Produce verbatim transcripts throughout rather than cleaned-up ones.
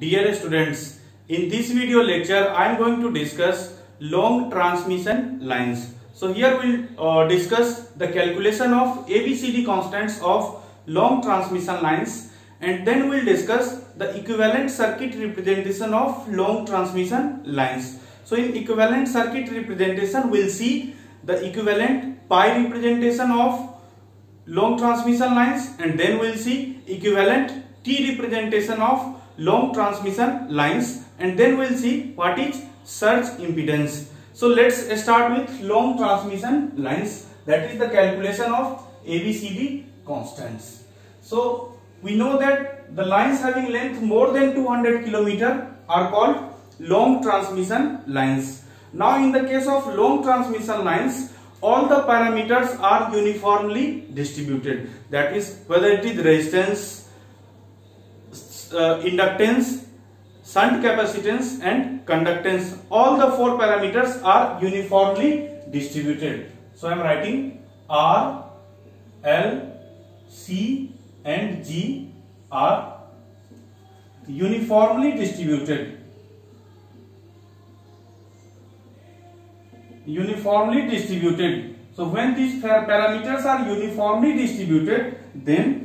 Dear students, in this video lecture I am going to discuss long transmission lines. So here we will uh, discuss the calculation of A B C D constants of long transmission lines, and then we will discuss the equivalent circuit representation of long transmission lines. So in equivalent circuit representation we will see the equivalent pi representation of long transmission lines, and then we will see equivalent T representation of long transmission lines, and then we will see what is surge impedance. So let's start with long transmission lines, that is the calculation of A B C D constants. So we know that the lines having length more than two hundred kilometers are called long transmission lines. Now in the case of long transmission lines, all the parameters are uniformly distributed, that is whether it is resistance, Uh, inductance, shunt capacitance and conductance, all the four parameters are uniformly distributed. So I am writing R, L, C and G are uniformly distributed. Uniformly distributed. So when these parameters are uniformly distributed, then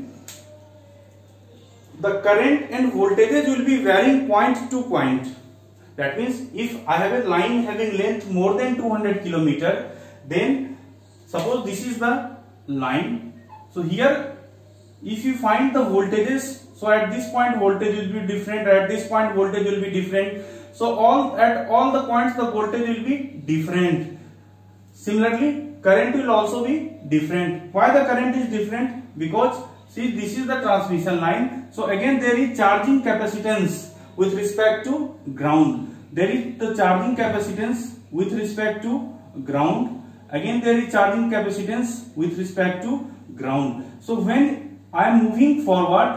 the current and voltages will be varying point to point. That means if I have a line having length more than two hundred kilometers, then suppose this is the line. So here if you find the voltages, so at this point voltage will be different, at this point voltage will be different. So all at all the points the voltage will be different. Similarly current will also be different. Why the current is different? Because see, this is the transmission line. So again there is charging capacitance with respect to ground. There is the charging capacitance with respect to ground. Again there is charging capacitance with respect to ground. So when I am moving forward,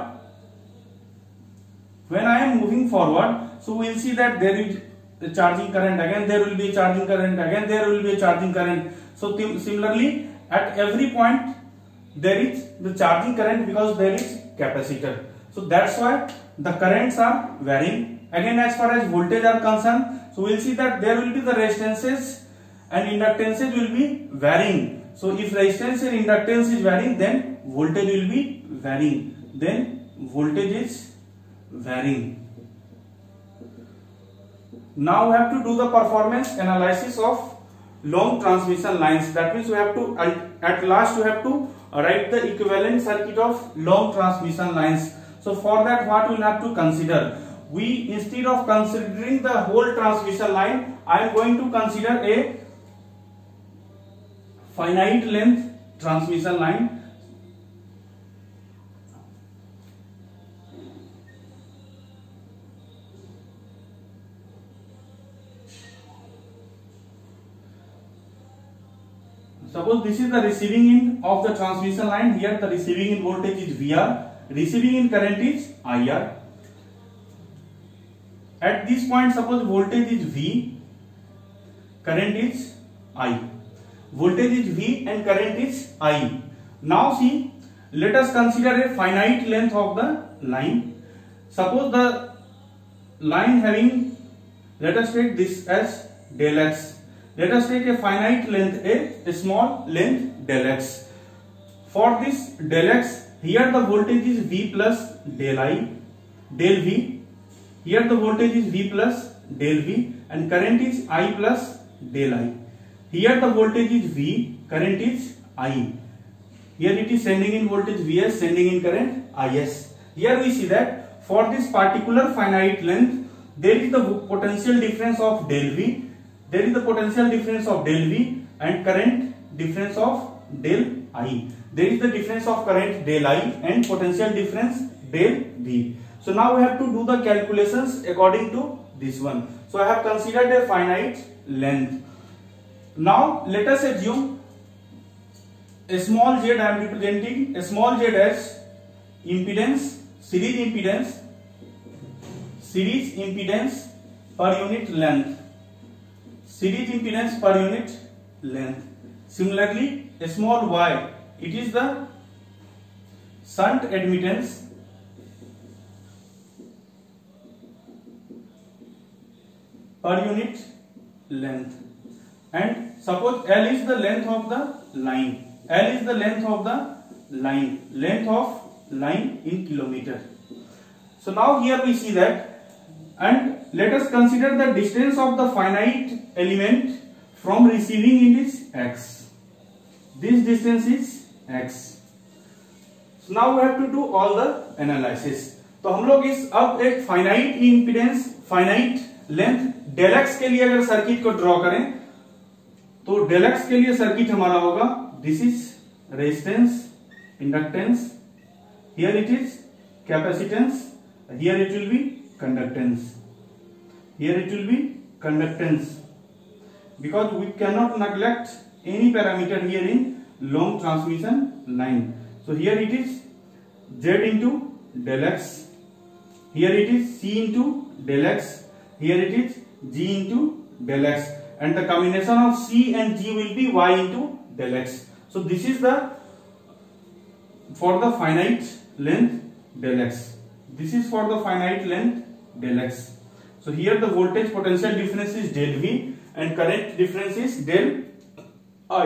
when I am moving forward, so we will see that there is the charging current, again there will be a charging current, again there will be a charging current. So similarly at every point there is the charging current because there is capacitor. So that's why the currents are varying. Again as far as voltage are concerned, so we will see that there will be the resistances and inductances will be varying. So if resistance and inductance is varying, then voltage will be varying. Then voltage is varying. Now we have to do the performance analysis of long transmission lines. That means we have to at last we have to write the equivalent circuit of long transmission lines. So for that what we will have to consider? We, instead of considering the whole transmission line, I am going to consider a finite length transmission line. Suppose this is the receiving end of the transmission line. Here the receiving end voltage is V R, receiving end current is I R. At this point suppose voltage is V, current is I. Voltage is V and current is I. Now see, let us consider a finite length of the line. Suppose the line having, let us take this as del X. Let us take a finite length, a, a small length del X. For this del X, here the voltage is V plus del I, del V. Here the voltage is V plus del V and current is I plus del I. Here the voltage is V, current is I. Here it is sending in voltage V S, sending in current I S. Here we see that for this particular finite length, there is the potential difference of del V. There is the potential difference of del V and current difference of del I. There is the difference of current del I and potential difference del V. So now we have to do the calculations according to this one. So I have considered a finite length. Now let us assume a small z, I am representing a small z as impedance, series impedance, series impedance per unit length. Series impedance per unit length. Similarly, a small y, it is the shunt admittance per unit length, and suppose L is the length of the line. L is the length of the line, length of line in kilometer. So now here we see that, and let us consider the distance of the finite element from receiving end is x. This distance is x. So now we have to do all the analysis. तो हम लोग इस अब एक finite impedance, finite length del x के लिए अगर circuit को ड्रॉ करें तो डेल एक्स के लिए सर्किट हमारा होगा, this is resistance, inductance, here it is capacitance, here it will be conductance, here it will be conductance, because we cannot neglect any parameter here in long transmission line. So here it is Z into del x, here it is C into del x, here it is G into del x, and the combination of C and G will be Y into del x. So this is the for the finite length del x. This is for the finite length del x. So here the voltage potential difference is del V and current difference is del I.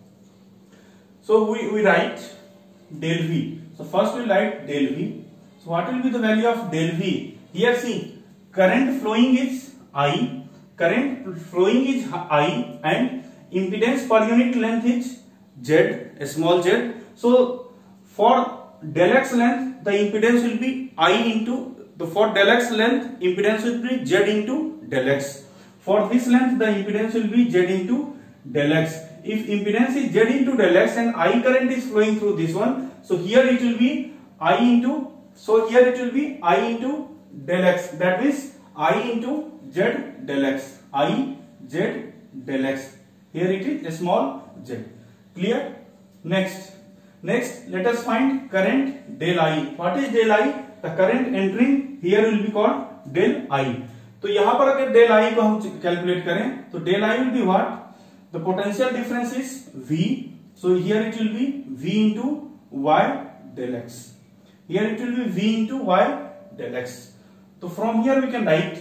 So we, we write del V. So first we write del V. So what will be the value of del V? Here see, current flowing is I, current flowing is I, and impedance per unit length is Z, a small z. So for del x length the impedance will be I into the for del x length impedance will be Z into del x. For this length the impedance will be Z into del x. If impedance is Z into del x and I current is flowing through this one, so here it will be I into, so here it will be I into del x, that means I into Z del x, I Z del x. Here it is a small z. Clear? Next, next let us find current del I. What is del I? The current entering here will be called del I. तो यहां पर अगर del I को हम calculate करें तो del I will be what? The potential difference is V. So here it will be V into Y del x. Here it will be V into Y del x. So from here we can write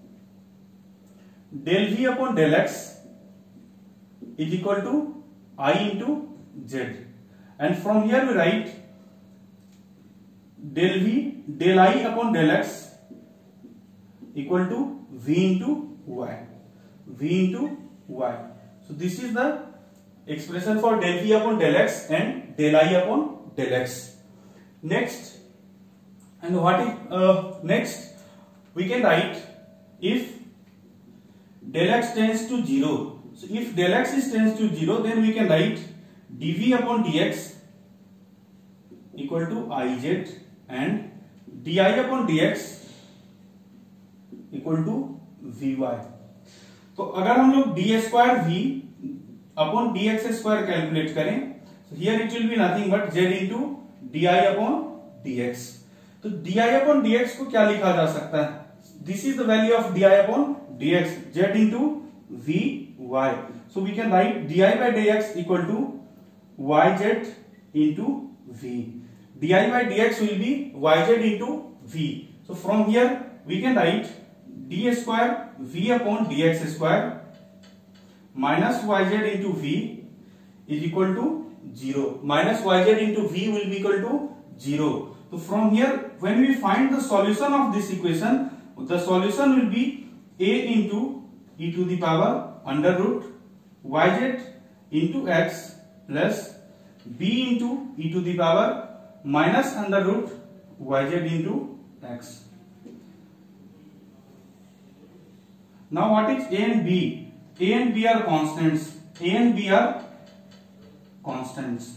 del V upon del x is equal to I into Z. And from here we write del V, del I upon del x equal to V into Y. V into Y. So this is the expression for del V upon del x and del I upon del x. Next, and what is uh, next? We can write if del x tends to zero. So if del x is tends to zero, then we can write dV upon dx equal to Iz and di upon dx equal to Vy. तो अगर हम लोग d square v upon d x square calculate करें, here it will be nothing but z into d i upon d x. तो d i upon d x को क्या लिखा जा सकता है? This is the value of d i upon d x, z into v y. So we can write d i by d x equal to y z into v. D i by d x will be y z into v. So from here we can write d square v upon dx square minus yz into v is equal to zero. Minus yz into v will be equal to zero. So from here, when we find the solution of this equation, the solution will be a into e to the power under root yz into x plus b into e to the power minus under root yz into x. Now what is a and b? A and b are constants. A and b are constants.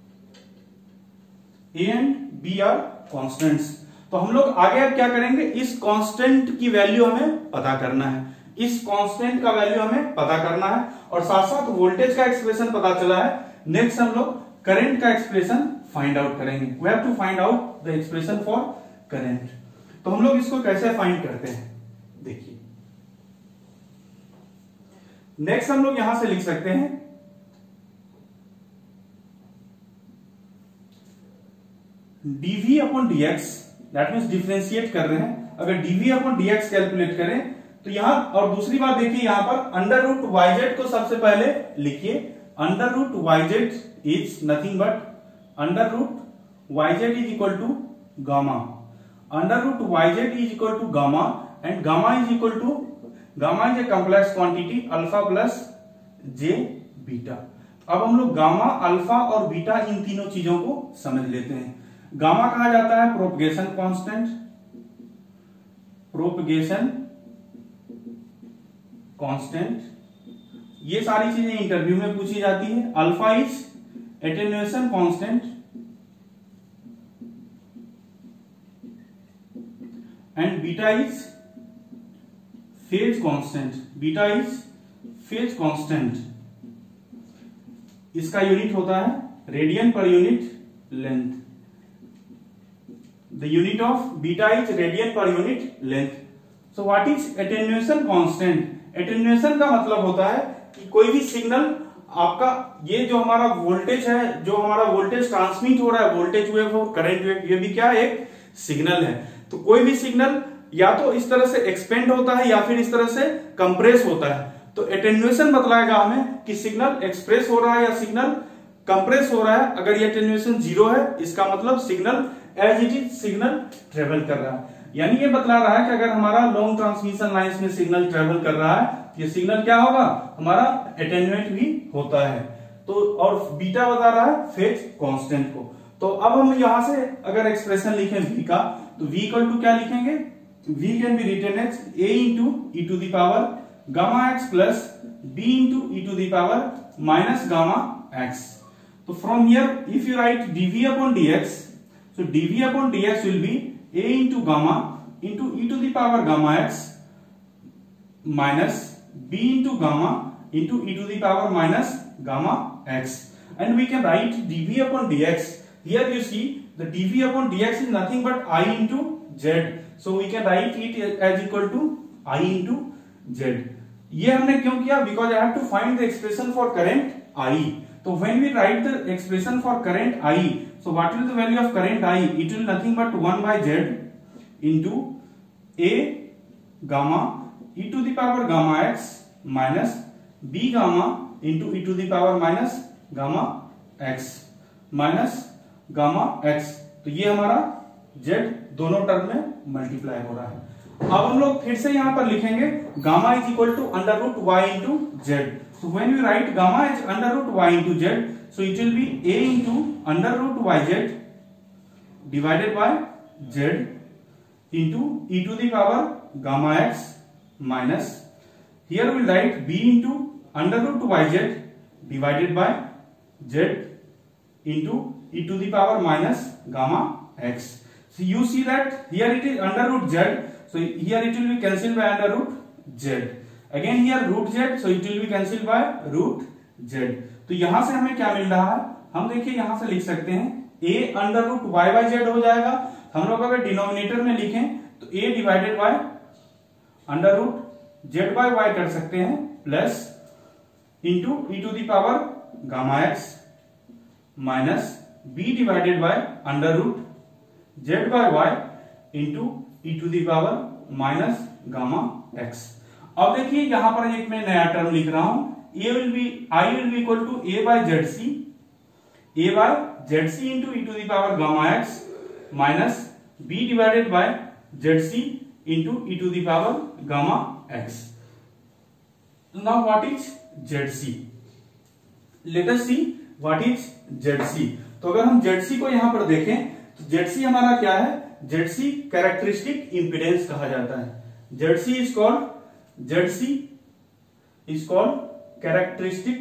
A and b are constants. तो हम लोग आगे अब क्या करेंगे? इस constant की value हमें पता करना है. इस कांस्टेंट का वैल्यू हमें पता करना है और साथ साथ वोल्टेज का एक्सप्रेशन पता चला है. नेक्स्ट हम लोग करंट का एक्सप्रेशन फाइंड आउट करेंगे. We have to find out the expression for current. तो हम लोग इसको कैसे फाइंड करते हैं देखिए. नेक्स्ट हम लोग यहां से लिख सकते हैं dv upon dx, that means differentiate कर रहे हैं. अगर dv अपॉन dx कैलकुलेट करें तो यहां और दूसरी बात देखिए, यहां पर अंडर रूट वाईजेड को सबसे पहले लिखिए। Under root y z is nothing but under root y z is equal to gamma. Under root y z is equal to gamma and gamma is equal to gamma is a complex quantity alpha plus J beta. अब हम लोग gamma, alpha और beta इन तीनों चीजों को समझ लेते हैं। गामा कहा जाता है प्रोपगेशन कांस्टेंट, प्रोपगेशन कांस्टेंट, ये सारी चीजें इंटरव्यू में पूछी जाती है। Alpha is attenuation constant and beta is phase constant, beta is phase constant. इसका यूनिट होता है radian per unit length. The unit of beta is radian per unit length. So what is attenuation constant? Attenuation का मतलब होता है कि कोई भी सिग्नल आपका, ये जो हमारा वोल्टेज है, जो हमारा वोल्टेज ट्रांसमिट हो रहा है, वोल्टेज वेव और करंट वेव, ये भी क्या है? एक सिग्नल है। तो कोई भी सिग्नल या तो इस तरह से एक्सपेंड होता है या फिर इस तरह से कंप्रेस होता है। तो एटेन्यूएशन बतलाएगा हमें कि सिग्नल एक्सप्रेस हो रहा है या सिग्नल कंप्रेस हो रहा है। अगर ये एटेन्यूएशन जीरो है, इसका मतलब signal as it is signal travel कर रहा है। यानी ये बतला रहा है कि अगर हमारा लॉन्ग ट्रांसमिशन लाइंस में सिग्नल ट्रेवल कर रहा है, ये सिग्नल क्या होगा? हमारा एटेन्यूएट भी होता है। तो और बीटा बता रहा है फेज कांस्टेंट को। तो अब हम यहां से अगर एक्सप्रेशन लिखें v का, तो v इक्वल टू क्या लिखेंगे? v can be written as a into e to the power gamma x plus b into e to the power minus gamma x. तो from here if you write dv upon dx, so dv upon dx will be a into gamma into e to the power gamma x minus b into gamma into e to the power minus gamma x, and we can write dv upon dx. Here you see the dv upon dx is nothing but I into z, so we can write it as equal to I into z. ये हमने क्यों किया? Because I have to find the expression for current I. So when we write the expression for current I, so what will the value of current I? It will nothing but one by z into a gamma e to the power gamma x minus b gamma into e to the power minus gamma x minus gamma x। तो ये हमारा z दोनों term में multiply हो रहा है। अब हम लोग फिर से यहां पर लिखेंगे gamma is equal to under root Y into Z. So when we write gamma is under root y into z, so it will be a into under root yz divided by z into e to the power gamma x minus, here we will write b into under root yz divided by z into e to the power minus gamma x. So you see that here it is under root z, so here it will be cancelled by under root z. Again here root z, so it will be cancelled by root z. तो यहां से हमें क्या मिल रहा है? हम देखिए यहां से लिख सकते हैं a under root y by Z हो जाएगा। हम लोग अगर डिनोमिनेटर में लिखें तो a divided by under root Z by Y कर सकते हैं plus into e to the power gamma x minus b divided by under root Z by Y into e to the power minus gamma x. अब देखिए यहां पर एक मैं नया टर्म लिख रहा हूं, a will be i will be equal to a by Z C, a by Z C into e to the power gamma x minus b divided by Z C into e to the power gamma x. Now what is Z C? Let us see what is Z C. तो अगर हम Z C को यहां पर देखें तो Z सी हमारा क्या है? जेड सी कैरेक्टरिस्टिक इंपीडेंस कहा जाता है। Z C is called Z C is called characteristic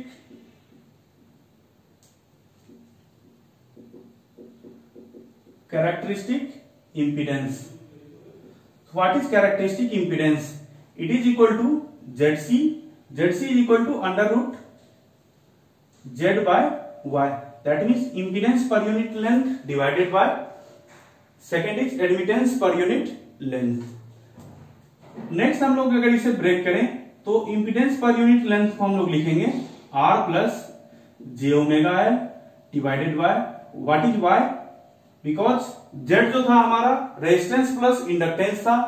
characteristic impedance. So what is characteristic impedance? It is equal to Z C. Z C is equal to under root Z by Y. That means impedance per unit length divided by second is admittance per unit length. Next हम लोग अगर इसे break करें तो impedance पर unit length को हम लोग लिखेंगे R plus j omega L divided by what is Y? Because Z जो था हमारा रेजिस्टेंस प्लस इंडक्टेंस था,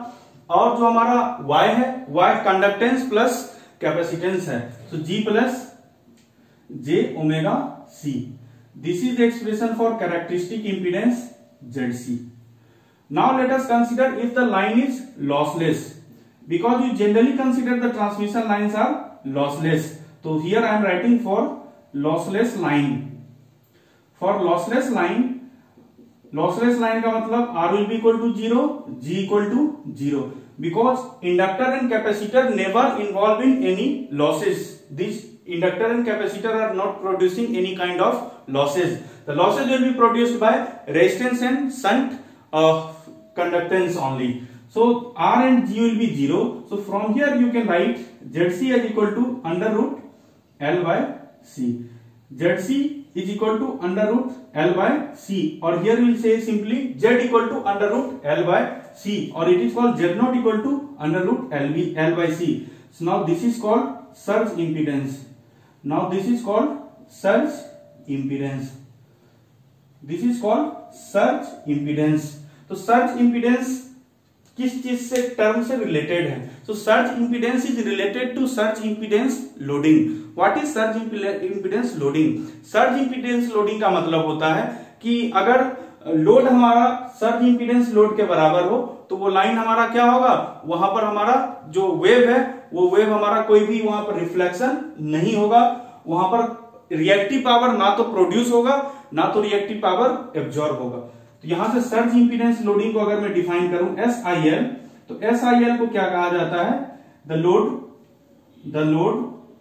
और जो हमारा y है y कंडक्टेंस प्लस कैपेसिटेंस है, तो G plus j omega C. This is the expression for characteristic impedance Z C. Now let us consider if the line is lossless, because we generally consider the transmission lines are lossless. So here I am writing for lossless line. For lossless line, lossless line का मतलब R will be equal to zero, G equal to zero, because inductor and capacitor never involved in any losses. These inductor and capacitor are not producing any kind of losses. The losses will be produced by resistance and shunt uh, conductance only. So R and G will be zero. So from here you can write Z C is equal to under root L by C. Z C is equal to under root L by C, or here we will say simply Z equal to under root L by C, or it is called Z not equal to under root L, L by C. So now this is called surge impedance. Now this is called surge impedance. This is called surge impedance. तो surge impedance किस चीज से term से related है? So surge impedance is related to surge impedance loading. What is surge impedance loading? Surge impedance loading का मतलब होता है कि अगर लोड हमारा सर्ज इंपीडेंस लोड के बराबर हो तो वो लाइन हमारा क्या होगा, वहां पर हमारा जो वेव है वो वेव हमारा कोई भी वहां पर रिफ्लेक्शन नहीं होगा, वहां पर रिएक्टिव पावर ना तो प्रोड्यूस होगा ना तो रिएक्टिव पावर एब्जॉर्ब होगा. तो यहां से सर्ज इंपीडेंस लोडिंग को अगर मैं डिफाइन करूं एस आई एल, तो एस आई एल को क्या कहा जाता है? The load the load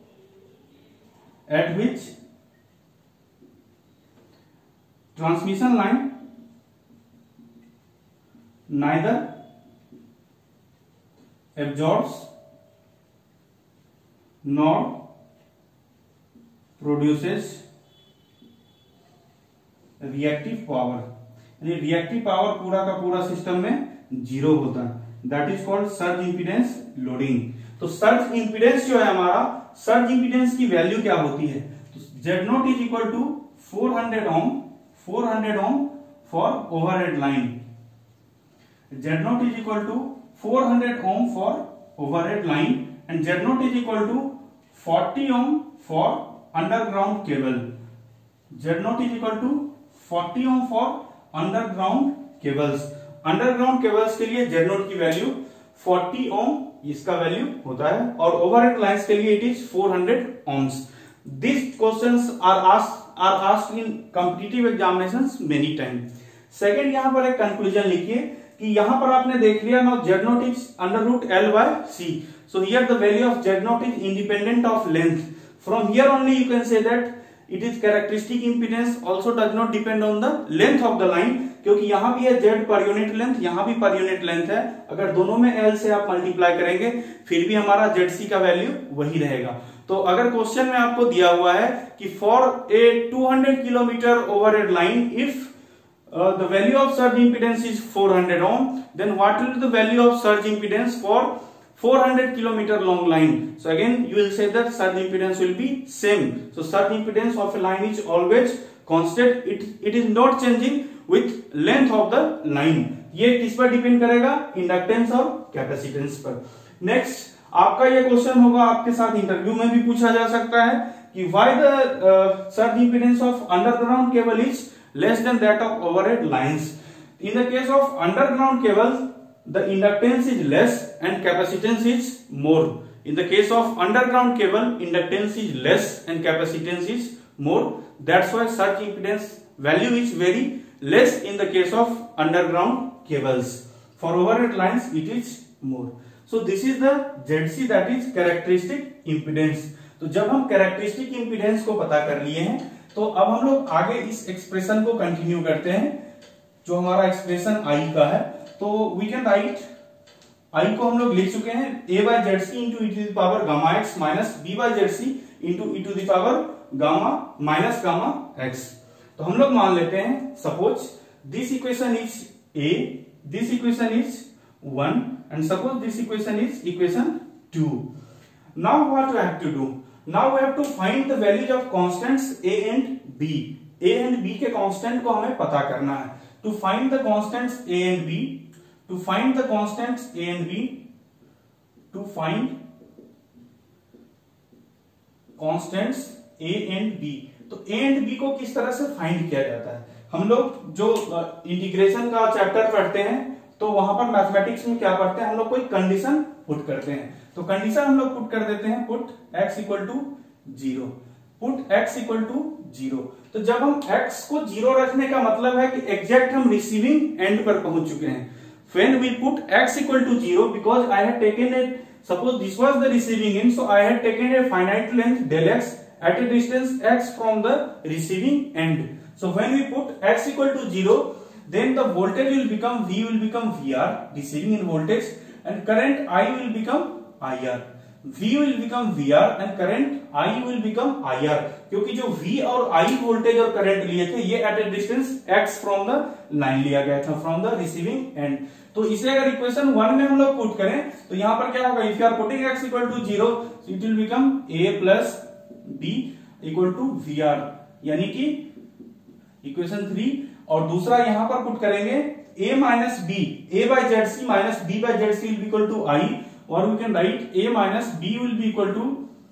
at which transmission line neither absorbs nor produces reactive power. Reactive power पूरा का पूरा सिस्टम में जीरो होता है. That is called surge impedance loading. तो सर्ज इंपीडेंस जो है हमारा, सर्ज इंपीडेंस की वैल्यू क्या होती है? तो Z naught is equal to four hundred ohm four hundred ohm for overhead line. Z naught is equal to four hundred ohm for overhead line and Z naught is equal to forty ohm for underground cable. Z naught is equal to forty ohm for underground cables. Underground cables के लिए Z naught की value forty ohm इसका value होता है, और overhead lines के लिए it is four hundred ohms. This questions are asked are asked in competitive examinations many time. Second, यहां पर एक कंक्लूजन लिखिए कि यहां पर आपने देख लिया now Z naught is under root L by C. So here the value of Z naught is independent of length. From here only you can say that it is characteristic impedance also does not depend on the length of the line, क्योंकि यहां भी है Z per unit length, यहां भी per unit length है. अगर दोनों में L से आप मल्टीप्लाई करेंगे फिर भी हमारा Z C का वैल्यू वही रहेगा. तो अगर क्वेश्चन में आपको दिया हुआ है कि for a two hundred kilometre overhead line if the value of surge impedance is four hundred ohm, then what will be the value of surge impedance for four hundred kilometer long line? So again you will say that surge impedance will be same. So surge impedance of a line is always constant. It it is not changing with length of the line. ये किस पर depend करेगा? Inductance और capacitance पर. Next आपका ये question होगा, आपके साथ इंटरव्यू में भी पूछा जा सकता है कि why the uh, surge impedance of underground cable is less than that of overhead lines. In the case of underground cables, the inductance is less and capacitance is more. In the case of underground cable, inductance is less and capacitance is more. That's why surge impedance value is very less in the case of underground cables. For overhead lines, it is more. So this is the Z C, that is characteristic impedance. तो जब हम characteristic impedance को पता कर लिए हैं, तो अब हम लोग आगे इस एक्सप्रेशन को कंटिन्यू करते हैं जो हमारा एक्सप्रेशन आई का है. तो वी कैन राइट आई को हम लोग लिख चुके हैं a by Z C into e to the power gamma x minus B by Z C into e to the power gamma minus gamma x. तो हम लोग मान लेते हैं suppose this equation is a, this equation is one and suppose this equation is equation two. Now what we have to do? Now we have to find the values of constants a and b. a and b के constant को हमें पता करना है. To find the constants a and b, to find the constants A and B, to find constants A and B. तो A and B को किस तरह से फाइंड किया जाता है? हम लोग जो इंटीग्रेशन का चैप्टर पढ़ते हैं तो वहां पर मैथमेटिक्स में क्या पढ़ते हैं, हम लोग कोई कंडीशन पुट करते हैं। तो कंडीशन हम लोग पुट कर देते हैं, put x equal to zero, put x equal to zero. तो जब हम x को जीरो रखने का मतलब है कि एग्जैक्ट हम रिसीविंग एंड पर पहुंच चुके हैं। When we put x equal to zero, because I had taken a, suppose this was the receiving end, so I had taken a finite length del x at a distance x from the receiving end. So when we put x equal to zero, then the voltage will become V will become V R, receiving in voltage, and current I will become I R. V will become V R and current I will become I R, क्योंकि जो V और I voltage और current लिए थे ये at a distance x from the line लिया गया था, फ्रॉम द रिसीविंग एंड। तो इसे अगर इक्वेशन वन में हम लोग पुट करें तो यहां पर क्या होगा, if you are putting x equal to zero, it will become a plus b equal to V R, यानी कि इक्वेशन थ्री। और दूसरा यहां पर पुट करेंगे a minus B, a by Z C minus b by Z C will be equal to i, और we can write a minus b will be equal to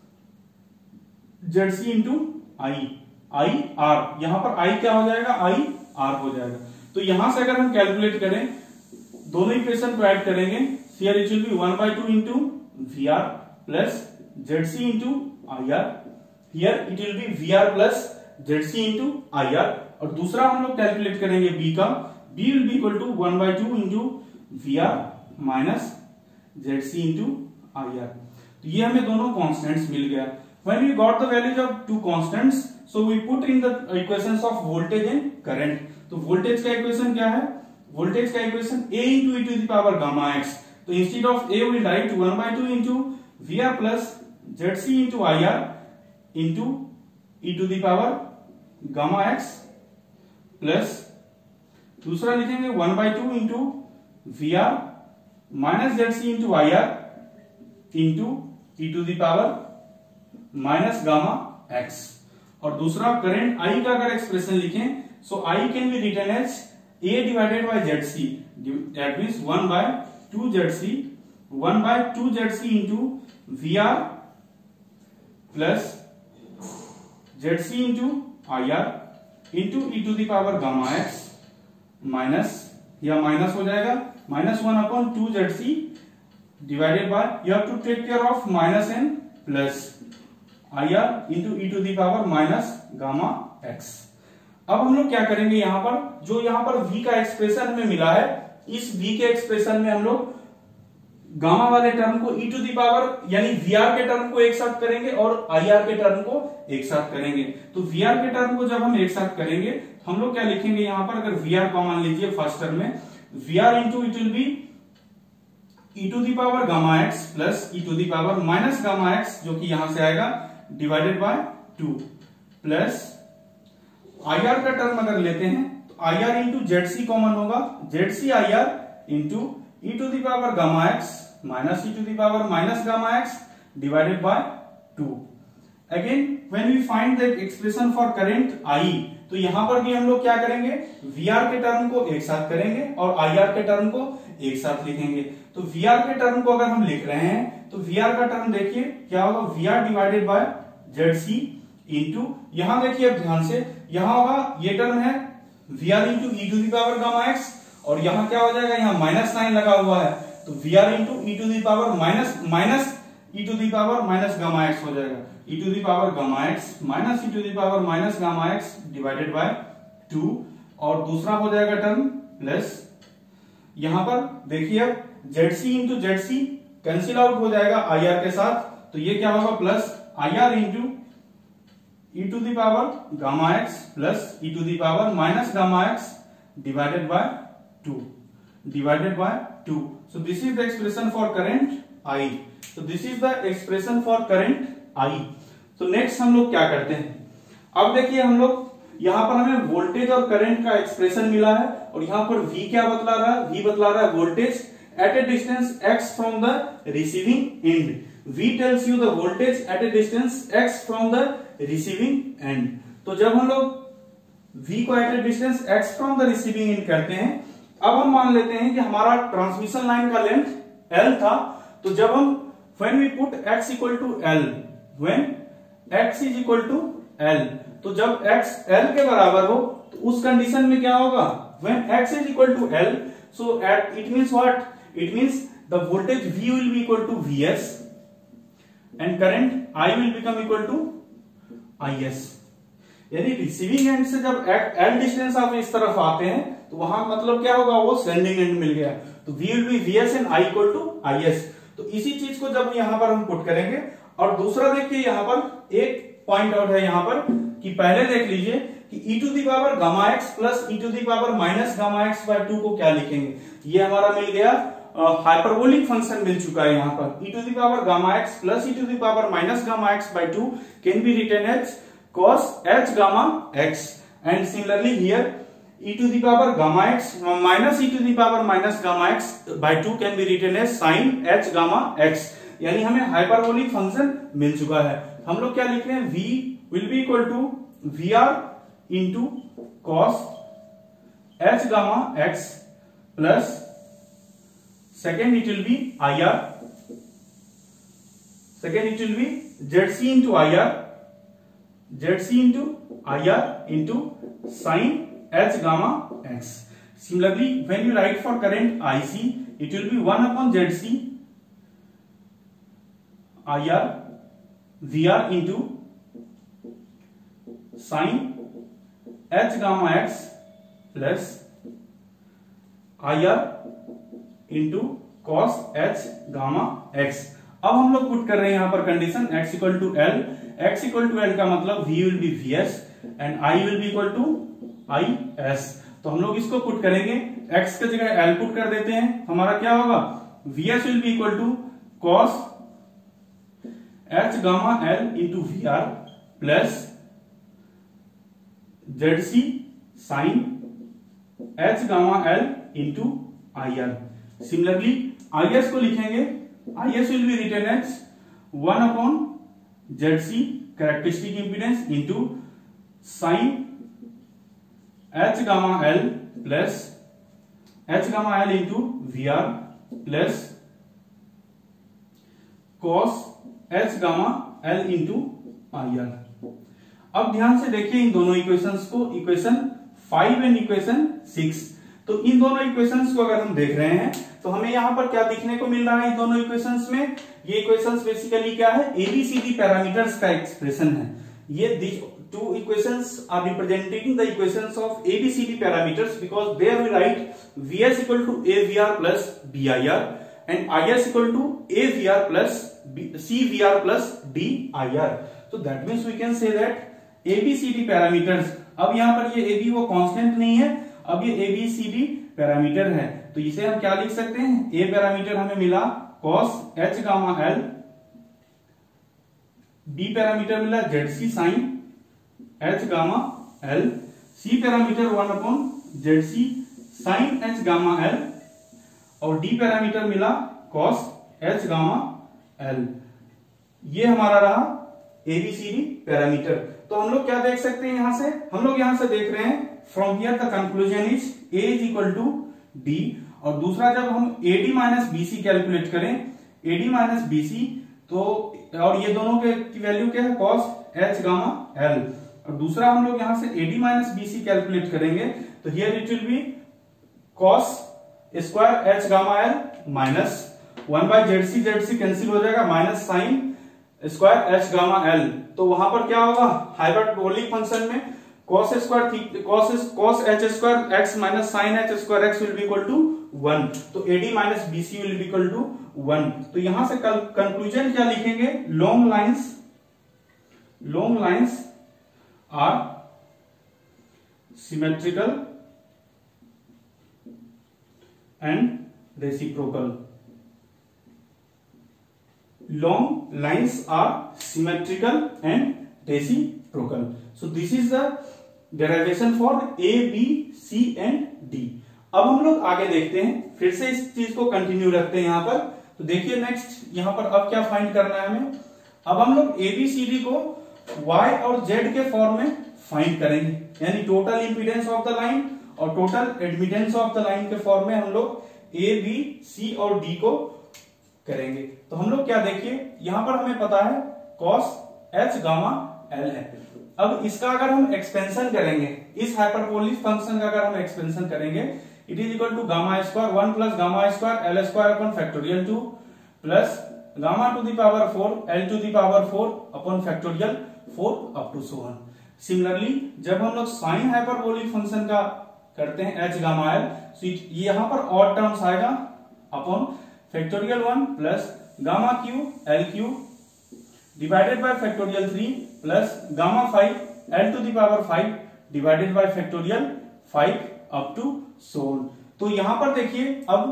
Z C into I, I R. यहां पर i क्या हो जाएगा, i r हो जाएगा। तो यहां से अगर हम कैलकुलेट करें, दोनों इक्वेशन को ऐड करेंगे, here it will be one by two into V R plus Z C into I R, here it will be V R plus Z C into I R. और दूसरा हम लोग calculate करेंगे b का, b will be equal to one by two into V R minus Z C into I R. तो ये हमें दोनों कॉन्स्टेंट्स मिल गया। When we got the values of two constants, so we put in the equations of voltage and current. तो voltage का equation क्या है, voltage का equation a into e to the power gamma x। तो instead of a we write one by two into vr plus zc into ir into e to the power gamma x plus दूसरा लिखेंगे one by two into vr minus zc into ir into e to the power minus gamma x. और दूसरा current I का अगर expression लिखें, so I can be written as A divided by Z C, that means one by two Z C, one by two Z C into V R plus Z C into I R into e to the power gamma x minus, या minus हो जाएगा minus one upon two Z C divided by, you have to take care of minus N plus I R into e to the power minus gamma x. अब हम लोग क्या करेंगे, यहां पर जो यहां पर v का एक्सप्रेशन हमें मिला है, इस v के एक्सप्रेशन में हम लोग गामा वाले टर्म को e टू दी पावर यानी vr के टर्म को एक साथ करेंगे और ir के टर्म को एक साथ करेंगे। तो vr के टर्म को जब हम एक साथ करेंगे तो हम लोग क्या लिखेंगे यहां पर, अगर vr कॉमन लीजिए फर्स्ट टर्म में, vr into it will be e to the power gamma x plus e to the power minus gamma x, जो कि यहां से आएगा divided by two, plus I R का टर्म अगर लेते हैं तो I R into Z C common होगा, Z C I R into e to the power gamma x minus e to the power minus gamma x divided by two. Again when we find the expression for current I, तो यहां पर भी हम लोग क्या करेंगे, we are के term को एक साथ करेंगे और आई आर के टर्म को एक साथ लिखेंगे। तो वी आर के टर्म को अगर हम लिख रहे हैं तो वी आर का टर्म देखिए क्या होगा, V R divided by Z C into, यहां देखिए अब ध्यान से, यहां होगा ये टर्म है V R into e to the power gamma x, और यहां क्या हो जाएगा, यहां माइनस साइन लगा हुआ है, तो V R into e to the power minus minus e to the power minus gamma x हो जाएगा, e to the power gamma x minus e to the power minus gamma x divided by two. और दूसरा हो जाएगा term plus, यहां पर देखिए अब Z C into Z C cancel out हो जाएगा आई आर के साथ, तो ये क्या होगा plus I R into e to the power gamma x plus e to the power minus gamma x divided by two, divided by two. So this is the expression for current I. तो this is the expression for current I. तो next हम लोग क्या करते हैं, अब देखिए हम लोग यहां पर हमें वोल्टेज और करंट का एक्सप्रेशन मिला है, और यहां पर V क्या बतला रहा है, V बतला रहा है voltage at a distance x from the receiving end. V tells you the voltage at a distance x from the receiving end. तो जब हम लोग V को at a distance x from the receiving end करते हैं, अब हम मान लेते हैं कि हमारा ट्रांसमिशन लाइन का लेंथ L था, तो जब हम when we put x equal to L, when x is equal to L, तो जब x L के बराबर हो तो उस कंडीशन में क्या होगा, when x is equal to L, so at it means what, it means the voltage V will be equal to Vs and current I will become equal to Is. यानी receiving end से जब L distance आप इस तरफ आते हैं तो वहां मतलब क्या होगा, वो सेंडिंग एंड मिल गया, तो V will be Vs and I equal to Is. तो इसी चीज को जब यहां पर हम पुट करेंगे, और दूसरा देखिए यहां पर एक पॉइंट आउट है यहां पर कि पहले देख लीजिए कि e to the power gamma x plus e to the power minus gamma x by two को क्या लिखेंगे, ये हमारा मिल गया हाइपरबोलिक फंक्शन मिल चुका है यहाँ पर, e to the power gamma x plus e to the power minus gamma x by two can be written as cos h gamma x, and similarly here e to the power gamma x minus e to the power minus gamma x by two can be written as sin h gamma x. यानी हमें hyperbolic function मिल चुका है. हम लोग क्या लिख रहे हैं, v will be equal to vr into cos h gamma x plus second it will be ir, second it will be zc into ir, zc into ir into sin h gamma x. Similarly, when you write for current ic, it will be one upon zc ir vr into sin h gamma x plus ir into cos h gamma x. अब हम लोग put कर रहे हैं यहां पर condition x equal to l, x equal to l का मतलब v will be vs and i will be equal to is. तो हम लोग इसको पुट करेंगे, x की जगह l पुट कर देते हैं, हमारा क्या होगा, vs will be equal to cos h gamma l into vr plus zc sin h gamma l into ir. Similarly is को लिखेंगे, is will be written as one upon zc characteristic impedance into sin h gamma l plus h gamma l into vr plus cos h gamma l into ir. अब ध्यान से देखिए इन दोनों equations को, equation five and equation six. तो इन दोनों equations को अगर हम देख रहे हैं तो हमें यहाँ पर क्या दिखने को मिल रहा है इन दोनों इक्वेशंस में, ये इक्वेशंस बेसिकली क्या है, एबीसीडी पैरामीटर्स का एक्सप्रेशन है. ये two equations are representing the equations of ABCD parameters because there we write vs equal to avr plus bir and is equal to avr plus cvr plus dir. so that means we can say that abcd parameters, अब यहाँ पर ये ab वो constant नहीं है, अब ये abcd parameter है, तो इसे हम क्या लिख सकते हैं, a पैरामीटर हमें मिला cos h gamma l, b parameter मिला zc sin h gamma l, c parameter one upon zc sin h gamma l और d पैरामीटर मिला cos h गामा l. ये हमारा रहा एबीसीडी पैरामीटर. तो हम लोग क्या देख सकते हैं यहां से, हम लोग यहां से देख रहे हैं from here the conclusion is a is equal to d, और दूसरा जब हम ad माइनस बीसी कैलकुलेट करें, ad माइनस बीसी, तो और ये दोनों के की वैल्यू क्या है, cos h गामा l, और दूसरा हम लोग यहां से ad माइनस बीसी कैलकुलेट करेंगे, तो here it will be cos square h gamma l minus one by जेडसी, जेडसी कैंसिल हो जाएगा, minus sine square h gamma l. तो वहां पर क्या होगा, हाइपरबोलिक फंक्शन में cos square cos cos h square x minus sin h square x will be equal to one, तो ad minus bc will be equal to one. तो यहां से कंक्लूजन क्या लिखेंगे, long lines long lines are symmetrical and reciprocal. long lines are symmetrical and reciprocal. So this is the derivation for A, B, C and D. अब हम लोग आगे देखते हैं, फिर से इस चीज को कंटिन्यू रखते हैं यहाँ पर. तो देखिए नेक्स्ट यहाँ पर अब क्या फाइंड करना है हमें, अब हम लोग A B C D को Y और Z के फॉर्म में फाइंड करेंगे, यानी total impedance of the line और total admittance of the line के फॉर्म में हम लोग ए बी सी और डी को करेंगे। तो हम लोग क्या देखिए यहां पर हमें पता है कॉस एच गामा एल है। अब इसका अगर हम एक्सपेंशन करेंगे, इस हाइपरबोलिक फंक्शन का अगर हम एक्सपेंशन करेंगे, it is equal to gamma square one plus gamma square l square upon factorial two plus gamma to the power four l to the power four upon factorial four up to so on. Similarly जब हम लोग sine hyperbolic function का करते हैं H gamma L, ये यहां पर odd terms आएगा upon factorial one plus gamma cube l cube divided by factorial three plus gamma five l to the power five divided by factorial five up to so on. तो यहां पर देखिए अब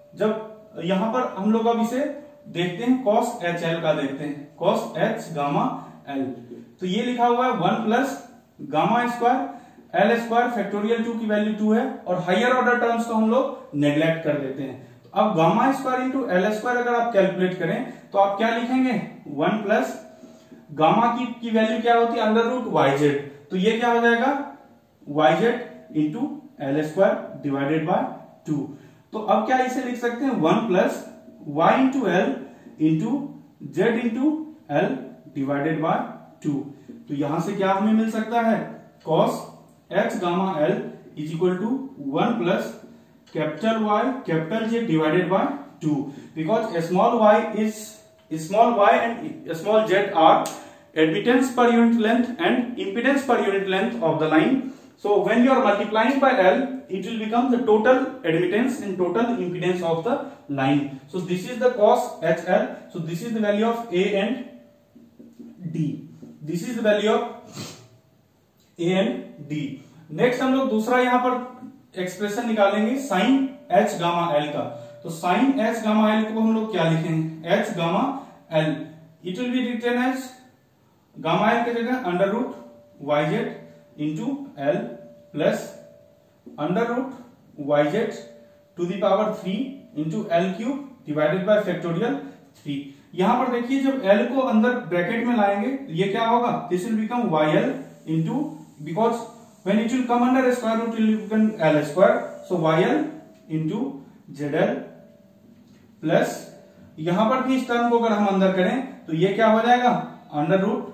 जब यहां पर हम लोग अब इसे देखते हैं कॉस एच एल का देखते हैं कॉस एच गामा एल। तो ये लिखा हुआ है one plus gamma square l square factorial two की वैल्यू टू है और हायर ऑर्डर टर्म्स को हम लोग नेग्लेक्ट कर देते हैं। तो अब gamma square into l square अगर आप कैलकुलेट करें तो आप क्या लिखेंगे वन प्लस गामा की, की वैल्यू क्या होती है अंडर रूट वाई जेड। तो ये क्या हो जाएगा y z into l square divided by two. तो अब क्या इसे लिख सकते हैं one plus y into l into z into l divided by two. तो यहां से क्या हमें मिल सकता है cos H gamma l is equal to one plus capital Y capital Z divided by two, because small y is small y and small z are admittance per unit length and impedance per unit length of the line. So when you are multiplying by L, it will become the total admittance and total impedance of the line. So this is the cos H L. So this is the value of A and D. This is the value of A and D. Next हम लोग दूसरा यहाँ पर expression निकालेंगे sign H gamma L का। तो sine h gamma L को हम लोग क्या लिखेंगे h gamma l, it will be written as gamma l की जगह under root y z into l plus under root y z to the power three into l cube divided by factorial three. यहां पर देखिए जब L को अंदर bracket में लाएंगे ये क्या होगा this will become y l into, because when it will come under square root will become l square, so y l into z l plus यहां पर भी इस टर्म को अगर हम अंदर करें तो ये क्या हो जाएगा अंडर रूट,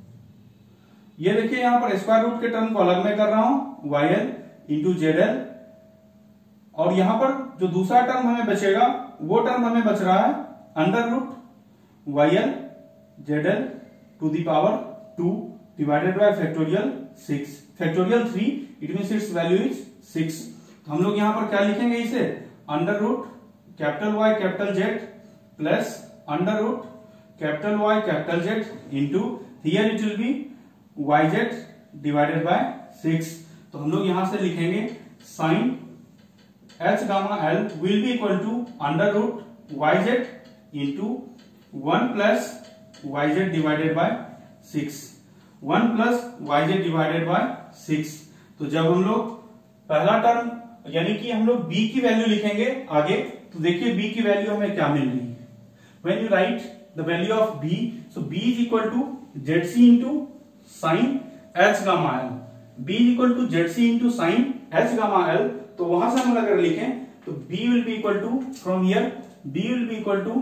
ये देखिए यहां पर स्क्वायर रूट के टर्म को अलग में कर रहा हूं y l into z l, और यहां पर जो दूसरा टर्म हमें बचेगा वो टर्म हमें बच रहा है under root y l z l to the power two divided by factorial six factorial three, it means its value is six. तो हम लोग यहां पर क्या लिखेंगे इसे under root capital Y capital Z plus under root capital Y capital Z into here it will be y Z divided by six. तो हम लोग यहां से लिखेंगे sine H gamma l will be equal to under root y z into one plus Y Z divided by six, one plus Y Z divided by six. तो जब हम लोग पहला टर्म यानी कि हम लोग b की वैल्यू लिखेंगे आगे, तो देखिए b की वैल्यू हमें क्या मिल रही है when you write the value of b, so b is equal to Z C into sine H gamma L, b is equal to Z C into sine H gamma L. तो वहां से हम अगर लिखें तो b will be equal to from here b will be equal to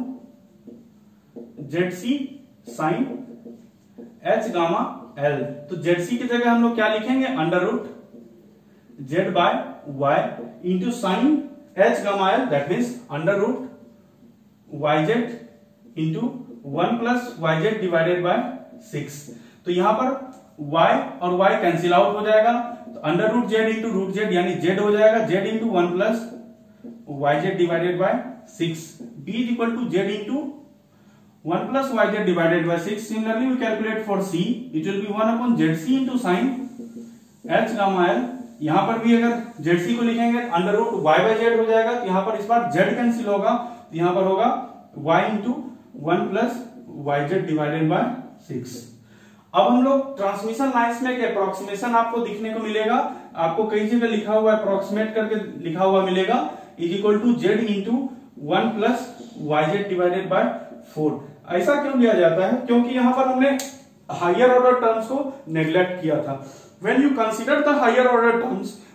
Z C sine H gamma L. तो Z C की जगह हम लोग क्या लिखेंगे under root Z by y into sine H gamma l, that means under root y z into one plus Y Z divided by six. तो यहां पर y और y कैंसिल आउट हो जाएगा, तो under root Z into root Z यानी z हो जाएगा Z into one plus Y Z divided by six, b is equal to Z into one plus Y Z divided by six. Similarly we calculate for c, it will be one upon Z C into sine H gamma L. यहां पर भी अगर Z C को लिखेंगे under root Y by Z हो जाएगा, तो यहां पर इस बार जेड कैंसिल होगा, तो यहां पर होगा y into one plus Y Z divided by six. अब हम लोग ट्रांसमिशन लाइन्स में एक अप्रोक्सीमेशन आपको दिखने को मिलेगा, आपको कई जगह लिखा हुआ अप्रोक्सीमेट करके लिखा हुआ मिलेगा is equal to Z into one plus Y Z divided by four. ऐसा क्यों लिया जाता है? क्योंकि यहां पर हमने हायर ऑर्डर टर्म्स को नेग्लेक्ट किया था। When you consider the higher order terms,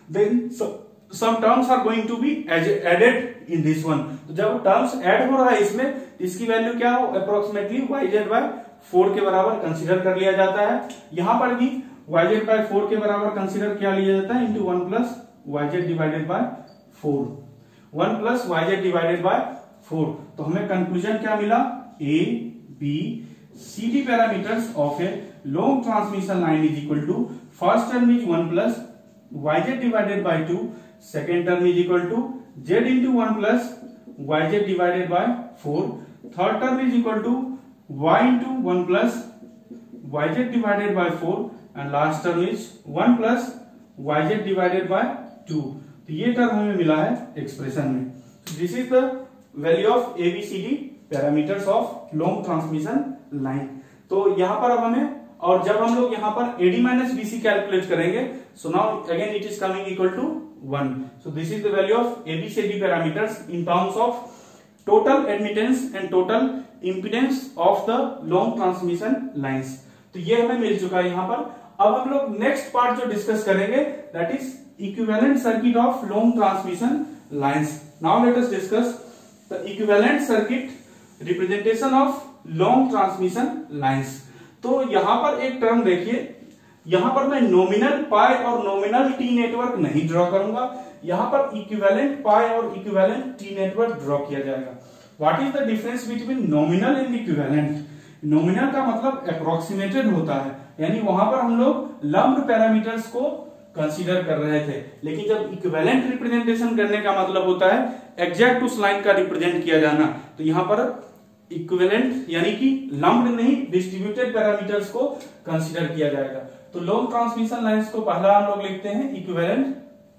then some terms are going to be added in this one. तो जब टर्म्स ऐड हो रहा है इसमें, इसकी वैल्यू क्या हो, अप्रोक्सीमेटली yz बाय फोर के बराबर कंसीडर कर लिया जाता है। यहां पर भी yz बाय फोर के बराबर कंसीडर किया लिया जाता है into one plus yz divided by four, one plus yz divided by four. तो हमें कंक्लूजन क्या मिला, a b c d parameters of a long transmission line is equal to first term is one plus yz divided by two, second term is equal to z into one plus yz divided by four, third term is equal to y into one plus yz divided by four, and last term is one plus yz divided by two. तो ये term हमें मिला है expression में। This is the value of ABCD parameters of long transmission line. तो यहां पर अब हमें, और जब हम लोग यहां पर एडी माइनस बीसी कैलकुलेट करेंगे, so now again it is coming equal to one. So this is the value of ABCD parameters in terms of total admittance and total impedance of the long transmission lines. तो ये हमें मिल चुका है यहां पर। अब हम लोग नेक्स्ट पार्ट जो डिस्कस करेंगे, that is equivalent circuit of long transmission lines. Now let us discuss the equivalent circuit representation of long transmission lines. तो यहां पर एक टर्म देखिए, यहां पर मैं नॉमिनल पाई और नॉमिनल टी नेटवर्क नहीं ड्रॉ करूंगा, यहां पर इक्विवेलेंट पाई और इक्विवेलेंट टी नेटवर्क ड्रॉ किया जाएगा। What is the difference between nominal and equivalent? Nominal का मतलब अप्रोक्सीमेटेड होता है, यानी वहां पर हम लोग लम्प्ड पैरामीटर्स को कंसीडर कर रहे थे, लेकिन जब इक्विवेलेंट रिप्रेजेंटेशन करने का मतलब होता है एग्जैक्ट उस लाइन का रिप्रेजेंट किया जाना। तो यहां पर इक्विवेलेंट यानी कि लम्प्ड नहीं, डिस्ट्रीब्यूटेड पैरामीटर्स को कंसीडर किया जाएगा। तो लॉन्ग ट्रांसमिशन लाइंस को पहला हम लोग लिखते हैं इक्विवेलेंट।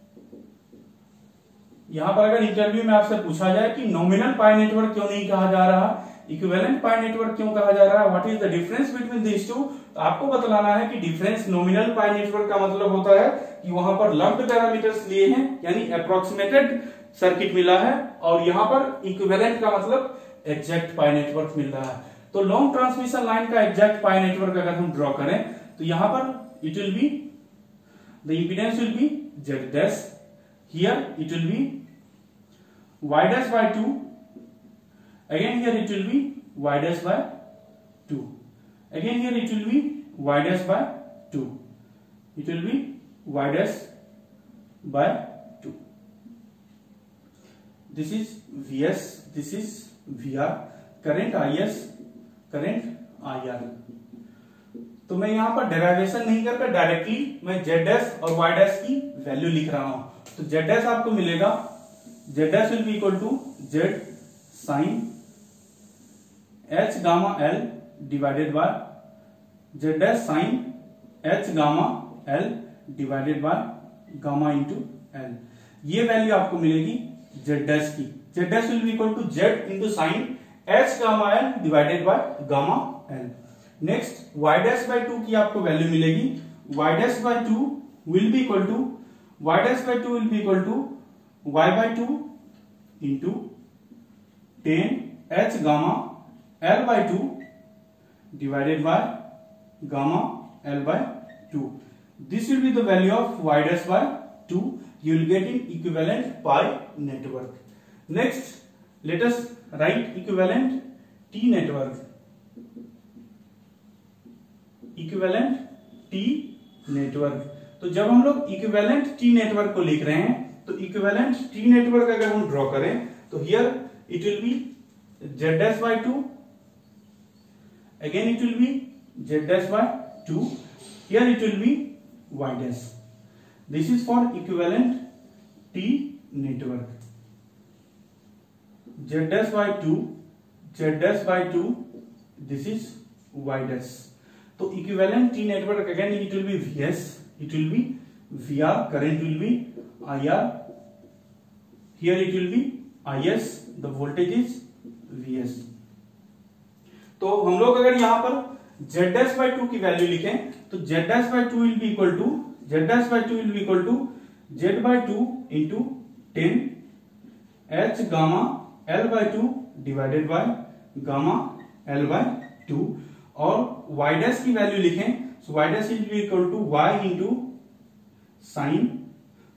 यहां पर अगर इंटरव्यू में आपसे पूछा जाए कि नॉमिनल पाई नेटवर्क क्यों नहीं कहा जा रहा, इक्विवेलेंट पाई नेटवर्क क्यों कहा जा रहा है, what is the difference between this two, तो आपको बतलाना है कि डिफरेंस नॉमिनल पाई नेटवर्क का मतलब होता है कि वहां पर लम्प्ड पैरामीटर्स लिए हैं, यानी अप्रोक्सीमेटेड सर्किट मिला है, और यहां पर इक्विवेलेंट का मतलब एग्जैक्ट पाई नेटवर्क मिल रहा है। तो लॉन्ग ट्रांसमिशन लाइन का एग्जैक्ट पाई नेटवर्क अगर हम ड्रॉ करें, तो यहां पर it will be the impedance will be z dash, here it will be y dash by two, again here it will be y dash by two, again here it will be y dash by two, it will be y dash by two. This is V S, this is V R, current I S, current I R. तो मैं यहां पर derivation नहीं करके directly मैं Z dash और Y dash की value लिख रहा हूं। तो Z डैश आपको मिलेगा, Z dash will be equal to Z sin H gamma L divided by Z dash sin H gamma L divided by gamma into L। ये value आपको मिलेगी Z dash की। Z dash will be equal to Z into sin H gamma L divided by gamma L। Next Y dash by two की आपको value मिलेगी, Y dash by two will be equal to Y dash by two will be equal to y by two into ten h gamma l by two divided by gamma l by two. This will be the value of y dash by two. You will get in equivalent pi network. Next, let us write equivalent T network. Equivalent T network. तो जब हम लोग equivalent T network को लिख रहे हैं, तो equivalent T network अगर हम ड्रॉ करें, तो here it will be Z dash by two, again it will be Z dash by two, here it will be Y dash. This is for equivalent T network. Z dash by two, Z dash by two, this is Y dash. तो equivalent T network again it will be V S, it will be V R, current will be I R, here it will be I S, the voltage is V S. तो हम लोग अगर यहां पर Z dash by two की value लिखें, तो Z dash by two will be equal to Z dash by two will be equal to Z by two into ten H gamma L by two divided by gamma L by two, और Y dash की value लिखें, so Y dash will be equal to Y into sin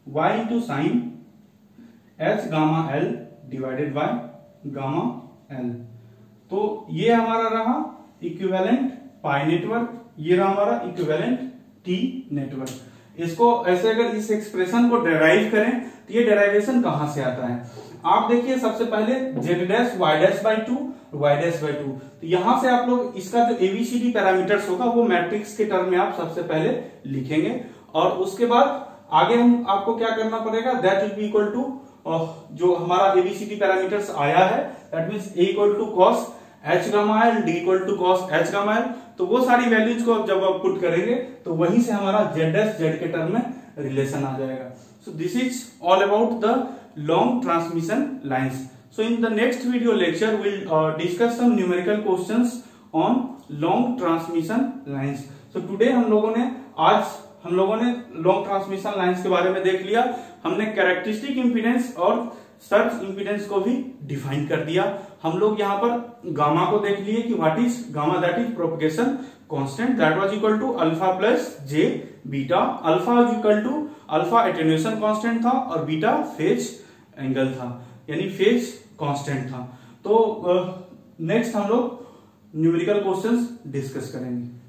Y into sine H gamma L divided by gamma L. तो ये हमारा रहा equivalent पाई network, ये रहा हमारा इक्विवेलेंट टी नेटवर्क। इसको ऐसे अगर इस एक्सप्रेशन को डेराइव करें तो ये डेराइवेशन कहां से आता है, आप देखिए सबसे पहले Z dash Y dash by two Y dash by two, तो यहां से आप लोग इसका जो एबीसीडी पैरामीटर्स होगा वो मैट्रिक्स के टर्म में आप सबसे पहले लिखेंगे, और उसके बाद आगे हम आपको क्या करना पड़ेगा, that will be equal to जो हमारा एबीसीडी पैरामीटर्स आया है that means A equal to cos H gamma L, D equal to cos H gamma L, तो वो सारी वैल्यूज को जब आप पुट करेंगे तो वहीं से हमारा जेड डैश जेड के टर्म में रिलेशन आ जाएगा। So this is all about the long transmission lines. So in the next video lecture will discuss some numerical questions on long transmission lines. So today हम लोगों ने आज हम लोगों ने लॉन्ग ट्रांसमिशन लाइंस के बारे में देख लिया, हमने कैरेक्टरिस्टिक इंपीडेंस और सर्च इंपीडेंस को भी डिफाइन कर दिया। हम लोग यहाँ पर गामा को देख लिए कि what is gamma, that is propagation constant, that was equal to alpha plus J beta. Alpha was equal to alpha attenuation constant था और बीटा फेज एंगल था, यानी फेज कांस्टेंट था। तो नेक्स्ट uh, हम लोग न्यूमेरिकल क्वेश्चंस डिस्कस करेंगे।